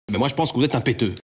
Mais moi, je pense que vous êtes un péteux.